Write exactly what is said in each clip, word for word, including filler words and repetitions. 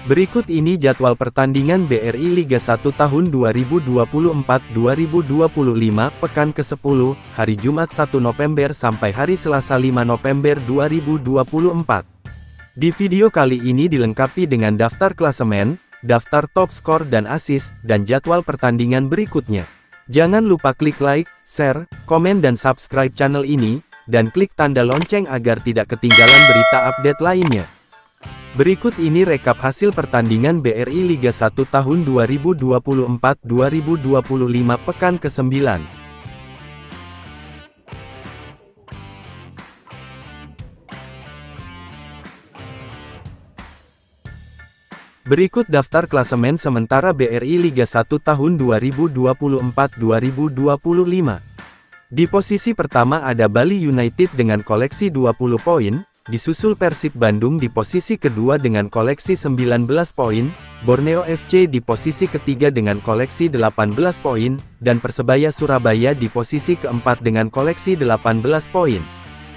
Berikut ini jadwal pertandingan B R I Liga satu tahun dua ribu dua puluh empat dua ribu dua puluh lima, pekan kesepuluh, hari Jumat satu November sampai hari Selasa lima November dua ribu dua puluh empat. Di video kali ini dilengkapi dengan daftar klasemen, daftar top skor dan assist, dan jadwal pertandingan berikutnya. Jangan lupa klik like, share, komen dan subscribe channel ini, dan klik tanda lonceng agar tidak ketinggalan berita update lainnya. Berikut ini rekap hasil pertandingan B R I Liga satu tahun dua ribu dua puluh empat dua ribu dua puluh lima pekan kesembilan. Berikut daftar klasemen sementara B R I Liga satu tahun dua ribu dua puluh empat dua ribu dua puluh lima. Di posisi pertama ada Bali United dengan koleksi dua puluh poin. Disusul Persib Bandung di posisi kedua dengan koleksi sembilan belas poin, Borneo F C di posisi ketiga dengan koleksi delapan belas poin, dan Persebaya Surabaya di posisi keempat dengan koleksi delapan belas poin.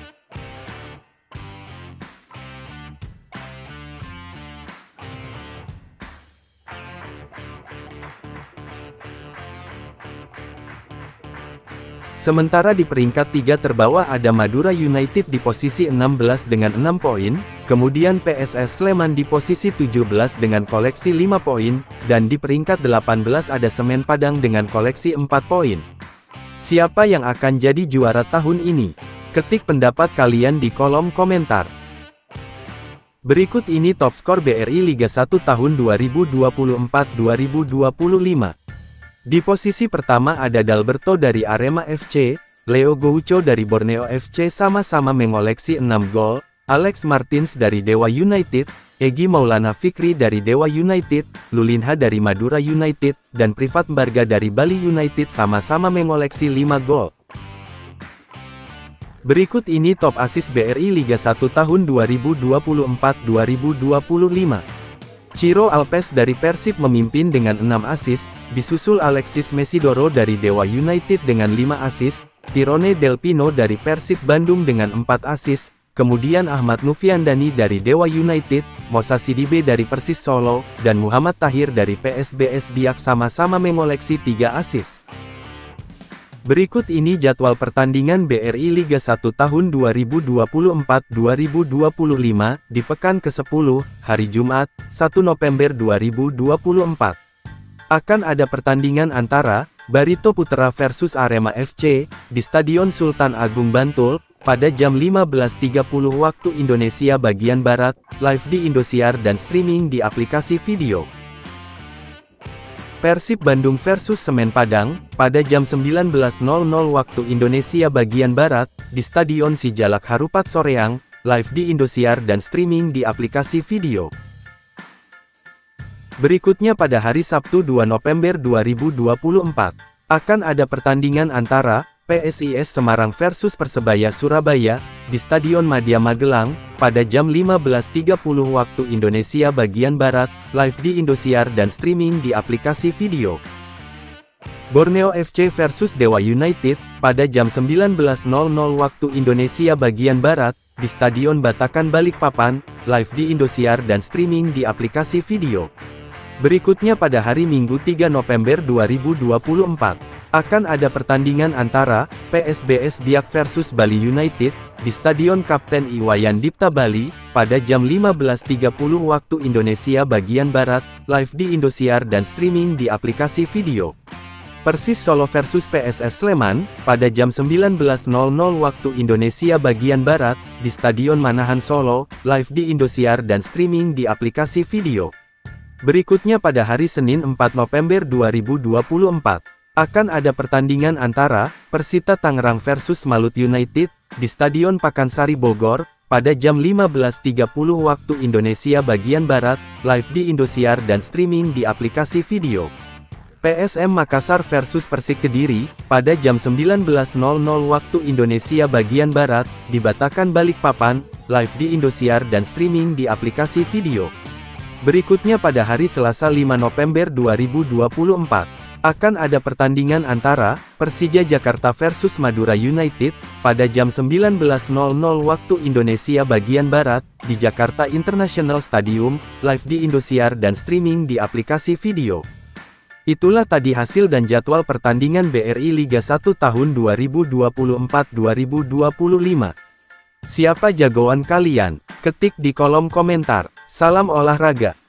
Sementara di peringkat tiga terbawah ada Madura United di posisi enam belas dengan enam poin, kemudian P S S Sleman di posisi tujuh belas dengan koleksi lima poin, dan di peringkat delapan belas ada Semen Padang dengan koleksi empat poin. Siapa yang akan jadi juara tahun ini? Ketik pendapat kalian di kolom komentar. Berikut ini top skor B R I Liga satu tahun dua ribu dua puluh empat dua ribu dua puluh lima. Di posisi pertama ada Dalberto dari Arema F C, Leo Goucho dari Borneo F C sama-sama mengoleksi enam gol, Alex Martins dari Dewa United, Egy Maulana Fikri dari Dewa United, Lulinha dari Madura United, dan Privat Mbarga dari Bali United sama-sama mengoleksi lima gol. Berikut ini top assist B R I Liga satu tahun dua ribu dua puluh empat dua ribu dua puluh lima. Ciro Alpes dari Persib memimpin dengan enam assist, disusul Alexis Mesidoro dari Dewa United dengan lima assist, Tirone Del Pino dari Persib Bandung dengan empat assist, kemudian Ahmad Nufiandani dari Dewa United, Mosa Sidibe dari Persis Solo, dan Muhammad Tahir dari P S B S Biak sama-sama mengoleksi tiga assist. Berikut ini jadwal pertandingan B R I Liga satu tahun dua ribu dua puluh empat dua ribu dua puluh lima, di pekan kesepuluh, hari Jumat, satu November dua ribu dua puluh empat. Akan ada pertandingan antara Barito Putra versus Arema F C, di Stadion Sultan Agung Bantul, pada jam lima belas tiga puluh waktu Indonesia bagian Barat, live di Indosiar dan streaming di aplikasi video. Persib Bandung versus Semen Padang, pada jam sembilan belas nol nol waktu Indonesia bagian Barat, di Stadion Sijalak Harupat Soreang, live di Indosiar dan streaming di aplikasi video. Berikutnya pada hari Sabtu dua November dua ribu dua puluh empat, akan ada pertandingan antara P S I S Semarang versus Persebaya Surabaya, di Stadion Madia Magelang, pada jam lima belas tiga puluh waktu Indonesia bagian Barat, live di Indosiar dan streaming di aplikasi video. Borneo F C versus Dewa United, pada jam sembilan belas nol nol waktu Indonesia bagian Barat, di Stadion Batakan Balikpapan, live di Indosiar dan streaming di aplikasi video. Berikutnya pada hari Minggu tiga November dua ribu dua puluh empat, akan ada pertandingan antara P S B S Biak versus Bali United, di Stadion Kapten Iwayan Dipta Bali, pada jam lima belas tiga puluh waktu Indonesia bagian Barat, live di Indosiar dan streaming di aplikasi video. Persis Solo versus P S S Sleman, pada jam sembilan belas nol nol waktu Indonesia bagian Barat, di Stadion Manahan Solo, live di Indosiar dan streaming di aplikasi video. Berikutnya pada hari Senin empat November dua ribu dua puluh empat, akan ada pertandingan antara Persita Tangerang versus Malut United, di Stadion Pakansari Bogor, pada jam lima belas tiga puluh waktu Indonesia bagian Barat, live di Indosiar dan streaming di aplikasi video. P S M Makassar versus Persik Kediri, pada jam sembilan belas nol nol waktu Indonesia bagian Barat, di Batakan Balikpapan, live di Indosiar dan streaming di aplikasi video. Berikutnya pada hari Selasa lima November dua ribu dua puluh empat, Akan ada pertandingan antara Persija Jakarta versus Madura United pada jam sembilan belas nol nol waktu Indonesia bagian Barat di Jakarta International Stadium, live di Indosiar dan streaming di aplikasi video. Itulah tadi hasil dan jadwal pertandingan B R I Liga satu tahun dua ribu dua puluh empat dua ribu dua puluh lima. Siapa jagoan kalian? Ketik di kolom komentar. Salam olahraga.